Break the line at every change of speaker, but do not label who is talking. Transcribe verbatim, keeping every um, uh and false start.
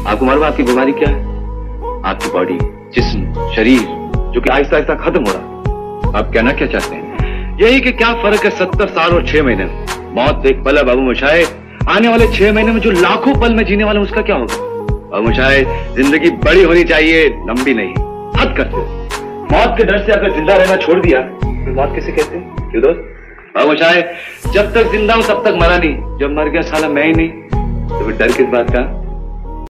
आपको मालूम आपकी बीमारी क्या है? आपकी बॉडी, जिस्म, शरीर जो कि आहिस्ता आहिस्ता खत्म हो रहा। आप कहना क्या चाहते हैं? यही कि क्या फर्क है सत्तर साल और छह महीने में? मौत एक पल है बाबू मोशाय, आने वाले छह महीने में जो लाखों पल में जीने वाले उसका क्या होगा? बाबू मोशाय, जिंदगी बड़ी होनी चाहिए, लंबी नहीं। हद करते मौत के डर से अगर जिंदा रहना छोड़ दिया तो मौत किसे कहते हैं? क्यों दोस्त? बाबू मोशाय, जब तक जिंदा हूं तब तक मरा नहीं, जब मर गया साला मैं ही नहीं, तो फिर डर किस बात का?